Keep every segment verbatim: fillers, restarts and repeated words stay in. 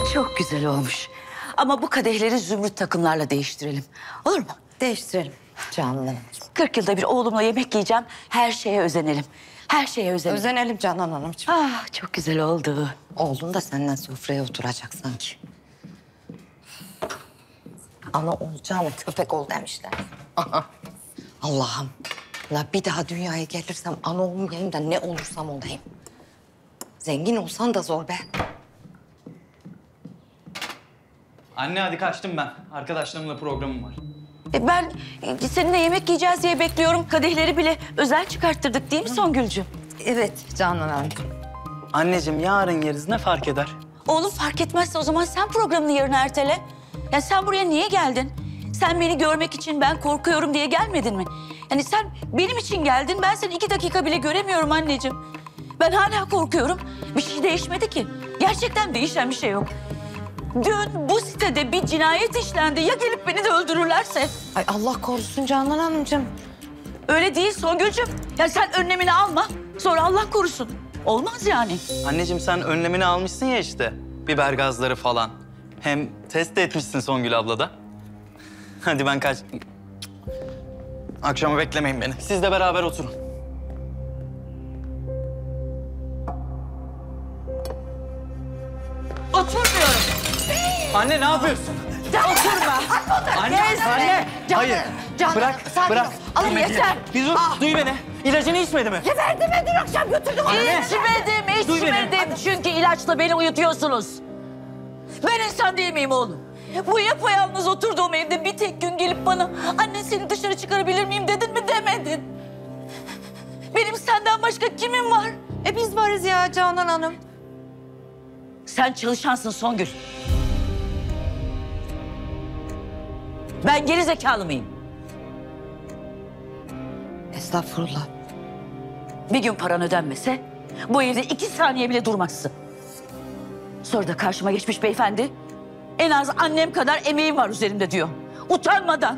Çok güzel olmuş. Ama bu kadehleri zümrüt takımlarla değiştirelim. Olur mu? Değiştirelim Canan. Kırk yılda bir oğlumla yemek yiyeceğim. Her şeye özenelim. Her şeye özenelim. Özenelim Canan Hanımcığım. Ah, çok güzel oldu. Oğlun da senden sofraya oturacak sanki. Ana olacağına köpek ol demişler. Aha. Allah'ım. La bir daha dünyaya gelirsem ana olmayayım da ne olursam olayım. Zengin olsan da zor be. Anne hadi kaçtım ben. Arkadaşlarımla programım var. E ben e, seninle yemek yiyeceğiz diye bekliyorum. Kadehleri bile özel çıkarttırdık değil mi Songülcüğüm? Evet Canan Hanımcığım. Anneciğim yarın yeriz ne fark eder? Oğlum fark etmezse o zaman sen programını yarın ertele. Ya sen buraya niye geldin? Sen beni görmek için ben korkuyorum diye gelmedin mi? Yani sen benim için geldin, ben seni iki dakika bile göremiyorum anneciğim. Ben hala korkuyorum. Bir şey değişmedi ki. Gerçekten değişen bir şey yok. Dün bu sitede bir cinayet işlendi. Ya gelip beni de öldürürlerse? Ay Allah korusun Canan Hanımcığım. Öyle değil Songülcüğüm. Ya sen önlemini alma. Sonra Allah korusun. Olmaz yani. Anneciğim sen önlemini almışsın ya işte. Biber gazları falan. Hem test de etmişsin Songül abla da. Hadi ben kaç... Akşama beklemeyin beni. Siz de beraber oturun. Oturmuyorum. Anne ne yapıyorsun? Oturma. Anne, Gezme. anne. Canım, Hayır. canım, Bırak, sakin bırak. ol. Alın yeter. Bir dur, duy beni. İlacını içmedi mi? Verdim ben dün akşam götürdüm onu. İçmedim, Duy beni. içmedim. Çünkü ilaçla beni uyutuyorsunuz. Ben insan değil miyim oğlum? Bu yapayalnız oturduğum evde bir tek gün gelip bana anne seni dışarı çıkarabilir miyim dedin mi demedin. Benim senden başka kimim var? E biz varız ya Canan Hanım. Sen çalışansın Songül. Ben geri zekalı mıyım? Estağfurullah. Bir gün paran ödenmese bu evde iki saniye bile durmazsın. Sonra da karşıma geçmiş beyefendi en az annem kadar emeğim var üzerimde diyor. Utanmadan.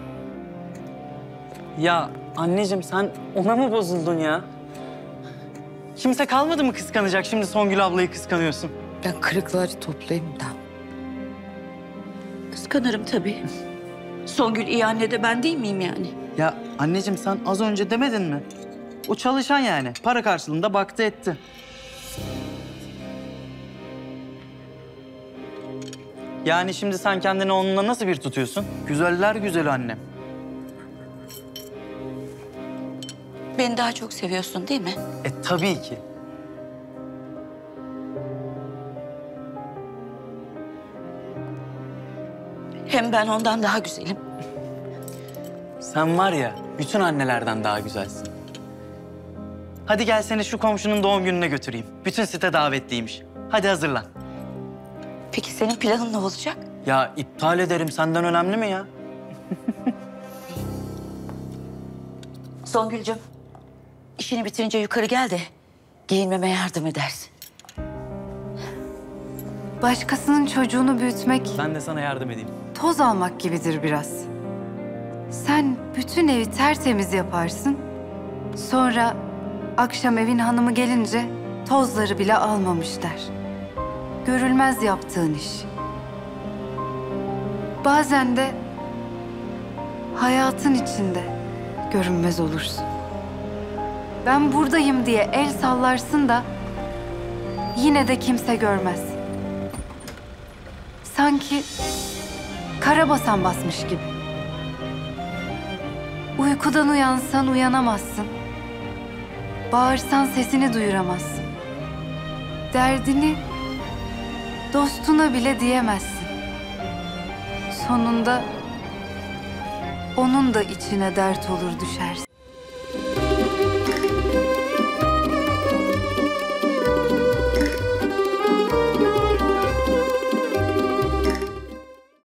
Ya anneciğim sen ona mı bozuldun ya? Kimse kalmadı mı kıskanacak? Şimdi Songül ablayı kıskanıyorsun. Ben kırıkları toplayayım da. Kıskanırım tabii. Songül iyi anne de ben değil miyim yani? Ya anneciğim sen az önce demedin mi? O çalışan yani. Para karşılığında baktı etti. Yani şimdi sen kendini onunla nasıl bir tutuyorsun? Güzeller güzeli annem. Beni daha çok seviyorsun değil mi? E tabii ki. Hem ben ondan daha güzelim. Sen var ya bütün annelerden daha güzelsin. Hadi gel seni şu komşunun doğum gününe götüreyim. Bütün site davetliymiş. Hadi hazırlan. Peki senin planın ne olacak? Ya iptal ederim. Senden önemli mi ya? Songülcüğüm, işini bitirince yukarı gel de giyinmeme yardım edersin. Başkasının çocuğunu büyütmek Ben de sana yardım edeyim. toz almak gibidir biraz. Sen bütün evi tertemiz yaparsın. Sonra akşam evin hanımı gelince tozları bile almamış der. Görülmez yaptığın iş. Bazen de hayatın içinde görünmez olursun. Ben buradayım diye el sallarsın da yine de kimse görmez. Sanki karabasan basmış gibi. Uykudan uyansan uyanamazsın. Bağırsan sesini duyuramazsın. Derdini dostuna bile diyemezsin. Sonunda onun da içine dert olur düşersin.